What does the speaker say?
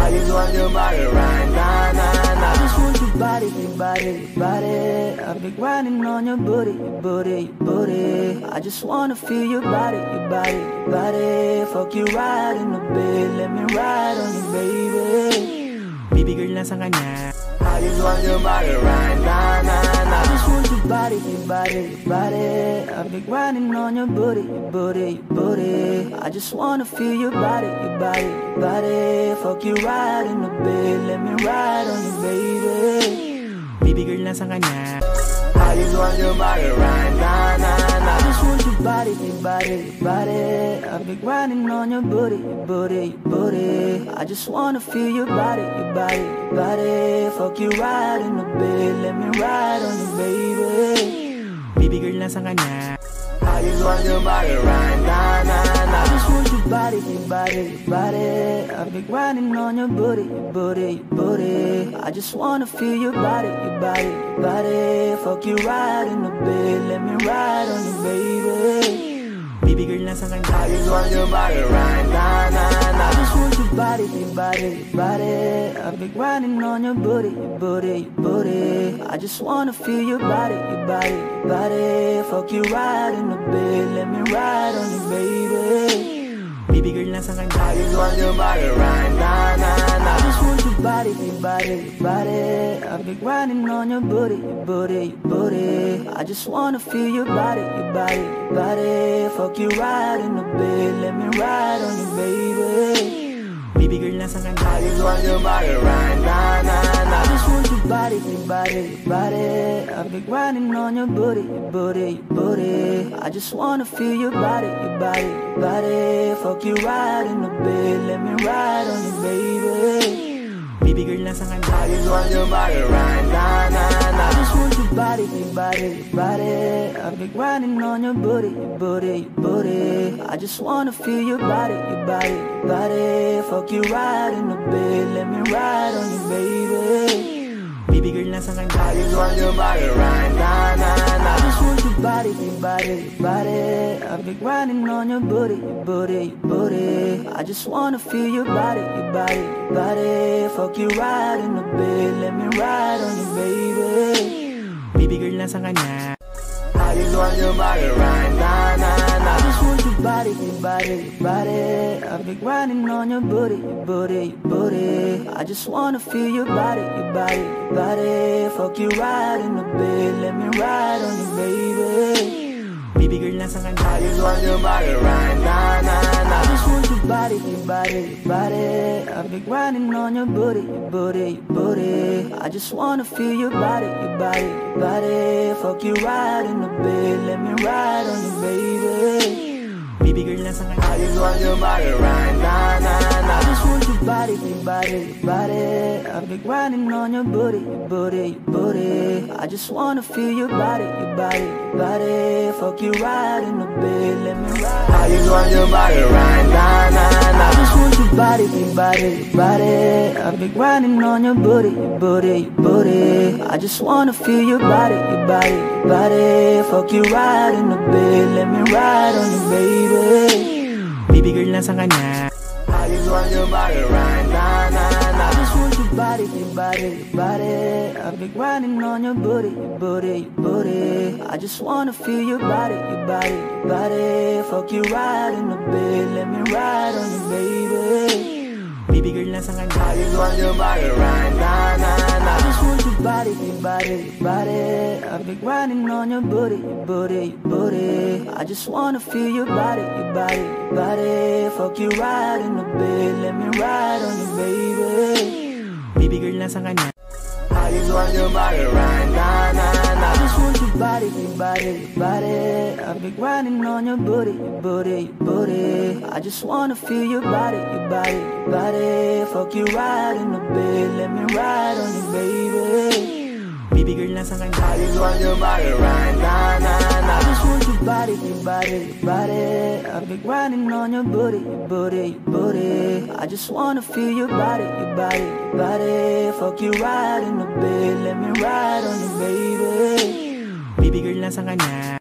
I just want your body right now, nah, nah. I just want your body, your body, your body. I've been grinding on your booty, your booty, your booty. I just wanna feel your body, your body, your body. Fuck you right in the bed, let me ride on you, baby. Baby girl, nasaan ka na? I just want your body right now, nah, nah. I just want your body, your body, your body. I've been grinding on your booty, your booty, your booty. I just wanna feel your body, your body, your body. Fuck you right in the bed, let me ride on you, baby. Baby girl, nasaan ka na? I just want your body right now, nah, nah. I just want your body, your body, your body. I've been grinding on your booty, your booty, your booty. I just wanna feel your body, your body, your body. Fuck you right in the bed, let me ride on you, baby. Baby girl, nasaan ka na? I just want your body right now, nah, nah. I just want your body, your body, your body. I've been grinding on your booty, your booty, your booty. I just wanna feel your body, your body, your body. Fuck you right in the bed, let me ride on you, baby. Baby girl, nasaan ka na? I just want your body right now, nah, nah. I just want your body, your body, your body. I've been grinding on your booty, your booty, your booty. I just wanna feel your body, your body, your body. Fuck you right in the bed, let me ride on you, baby. Baby girl, nasaan ka na? I just want your body right now, nah, nah. I just want your body, your body, your body. I've been grinding on your booty, your booty, your booty. I just wanna feel your body, your body, your body. Fuck you right in the bed, let me ride on you, baby. Baby girl, nasaan ka na? I just want your body right now, nah, nah. I just want your body, your body, your body. I've been grinding on your booty, your booty, your booty. I just wanna feel your body, your body, your body. Fuck you right in the bed, let me ride on you, baby. Baby girl, nasaan ka na? I just want your body right now, nah, nah. I just want your body, your body, your body. I've been grinding on your booty, your booty, your booty. I just wanna feel your body, your body, your body. Fuck you right in the bed, let me ride on you, baby. Baby girl, nasaan ka na? I just want your body right now, nah, nah. I just want your body, your body, your body. I've been grinding on your booty, your booty, your booty. I just wanna feel your body, your body, your body. Fuck you right in the bed, let me ride on you, baby. Baby girl, nasaan ka na? I just want your body right now, nah, nah. I just want your body, your body, your body. I've been grinding on your booty, your booty, your booty. I just wanna feel your body, your body, your body. Fuck you right in the bed, let me ride on you, baby. Baby girl, nasaan ka na? I just want your body right now, nah, nah. I just want your body, your body, your body. I've been grinding on your booty, your booty, your booty. I just wanna feel your body, your body, your body. Fuck you right in the bed, let me ride on you, baby. Baby girl, nasaan ka na? I just want your body right now, nah, nah. I just want your body, your body, your body. I've been grinding on your booty, your booty, your booty. I just wanna feel your body, your body, your body. Fuck you right in the bed, let me ride. I just want your body right now, nah, nah. I just want your body, your body, your body. I've been grinding on your booty, your booty, your booty. I just wanna feel your body, your body, your body. Fuck you right in the bed, let me ride on you, baby. Baby girl, nasaan ka na? I just want your body right now, nah, nah. I just want your body, your body, your body. I've been grinding on your booty, your booty, your booty. I just wanna feel your body, your body, your body. Fuck you right in the bed, let me ride on you, baby. Baby girl, nasaan ka na? I just want your body right now, nah, nah. I just want your body, your body, your body. I've been grinding on your booty, your booty, your booty. I just wanna feel your body, your body, your body. Fuck you right in the bed, let me ride on you, baby. Baby girl, nasaan ka na? I just want your body right now, nah, nah. I just want your body, your body, your body. I've been grinding on your booty, your booty, your booty. I just wanna feel your body, your body, your body. Fuck you right in the bed, let me ride on you, baby. Baby girl, nasaan ka na? I just want your body right now, nah, nah. I just want your body, your body, your body. I've been grinding on your booty, your booty, your booty. I just wanna feel your body, your body, your body. Fuck you right in the bed, let me ride on you, baby. Baby girl, nasaan ka na?